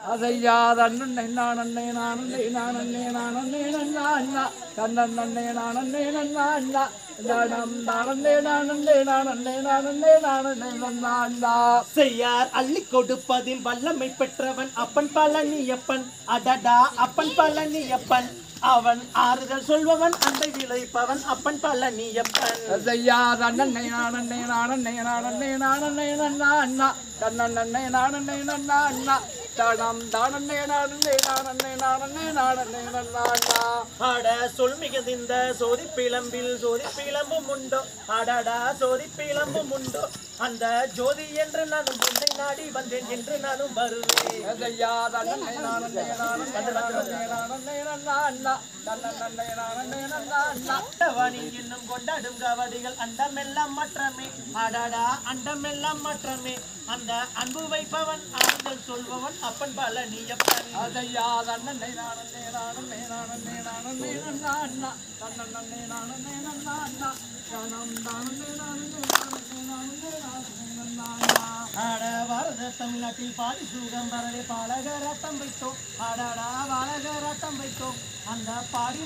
அதையா தன்னே நானே நானே நானே நானே நன்னா தன்னே நானே நன்னா தானம் தானே நானே நானே நானே நானே நன்னா செய்யார் அள்ளி கொடுப்பதில் வல்லமை பெற்றவன் அப்பன் பழனியப்பன் அடடா அப்பன் பழனியப்பன் அவன் ஆறுதல் சொல்பவன் அண்டை விளைப்பவன் அப்பன் பழனியப்பன் அதையா தன்னே நானே நானே நானே நானே நன்னா தன்னே நானே நன்னா தானம் தானே நானே நானே நானே நானே நன்னா ஆட சொல் மிகுந்த சோதி பிளம்பில் சோதி பிளம்பும் உண்டோ அடடா சோதி பிளம்பும் உண்டோ அந்த ஜோதி என்று நானும் உன்னை நாடி வந்தேன் என்று நானும் வருவேன் அதையா தன்னே நானே நானே நானே நன்னா தன்னே நானே நன்னா வாணி என்னும் கொண்டாடும் கவடிகள் அண்டமெல்லாம் மாற்றமே அடடா அண்டமெல்லாம் மாற்றமே அந்த அன்பு வைப்பவன் ஆறுதல் சொல்பவன் அப்பன் பழனியப்பன் அதையா தன்னே நானே நானே நானே நானே நன்னா தன்னே நானே நன்னா தானம் தானே நானே நானே நானே நன்னா ஆட பாரத தமிழ்நாட்டில் பாடி சுகம் வரவே பாலகராட்டம் வைத்தோம் ஆடாடா பாலகராட்டம் வைத்தோம் அந்த பாடி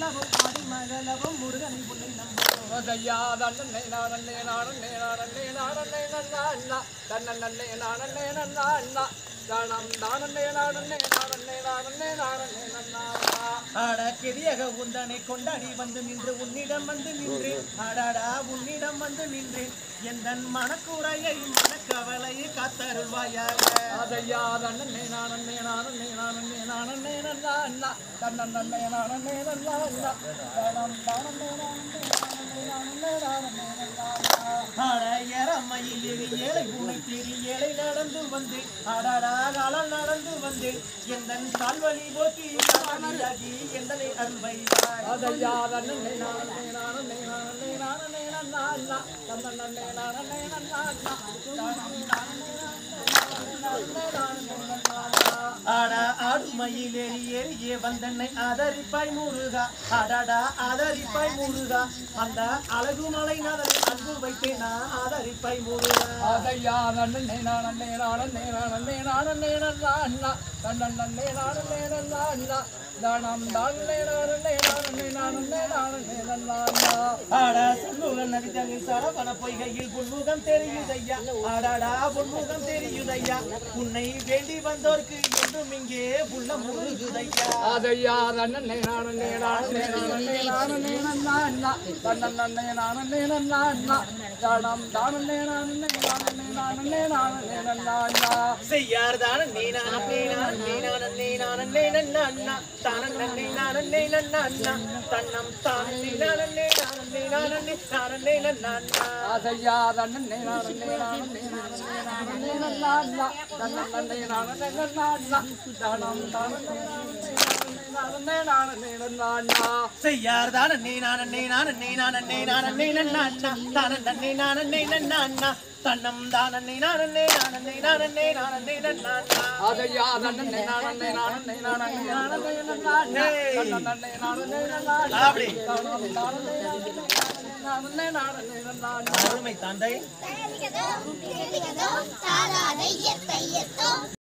மகளவும் முருகனை புள்ளை நம்புகிறோம் அதையா தன்னே நானே நானே நானே நானே நன்னா தன்னே நானே நன்னா தானம் தானே நானே நானே நானே நானே நன்னா ஆட கெதியக உந்தனை கொண்டாடி வந்து நின்று உன்னிடம் வந்து நின்று ஆடாடா உன்னிடம் வந்து நின்று எந்தன் மனக்குறையை மனக்கவலையை காத்தருள்வாயாக அதையா தன்னே நானே நானே நானே நானே நன்னா தன்னே நானே நன்னா தானம் தானே நானே நானே நானே நன்னா ஆட ஏறம்மையில் ஏறி ஏழை பூனை தேறி ஏழை நடந்து வந்து ஆடாடா காலால் நடந்து வந்து எந்தன் கால்வழி போக்கி காவலியாகி எந்தனை அருள்வைவாய் அதையா தன்னே நானே நானே நானே நானே நன்னா தன்னே நானே நன்னா தானம் தானே ஆடா ஆடுமையில் ஏறி ஏறியே வந்தன்னை ஆதரிப்பாய் முருகா ஆடாடா ஆதரிப்பாய் முருகா அந்த அழகு மலை நதனை அன்பு வைத்தேன் நான் ஆதரிப்பாய் முருகா அதையா தன்னே நானே நானே நானே நானே நன்னா தன்னே நானே நன்னா தானம் தானே நானே நானே நானே நானே நன்னா ஆடா சண்முக நதிகளில் சரவண பொய்கையில் புன்முகம் தெரியுதையா ஆடாடா புன்முகம் தெரியுதையா உன்னை வேண்டி வந்தோர்க்கு என்றும் இங்கே உள்ள முருகுதையா அதையா தன்னே நானே நானே நானே நானே நன்னா தன்னே நானே நன்னா தானம் தானே நானே நானே நானே நானே நன்னா செய்யார் தான நீ நானே நானே நானே நன்னா தானே நானே நன்னா தன்னம் தானே நானே நானே நானே நன்னா அதையா தன்னே நானே நானே நானே நன்னா தன்னே நானே நன்னா தானம் தானே நானே நானே நன்னா செய்யார் தான நீ நானே நன்னா தானே நானே நன்னா தன்னம் தானே நானே நன்னா அதையா தன்னே நானே நானே நானே நன்னா தன்னே நானே நன்னா அப்படி தானம் தானே நானே நானே நன்னா அருமை தந்தை சாராதை எத்தை எத்தோ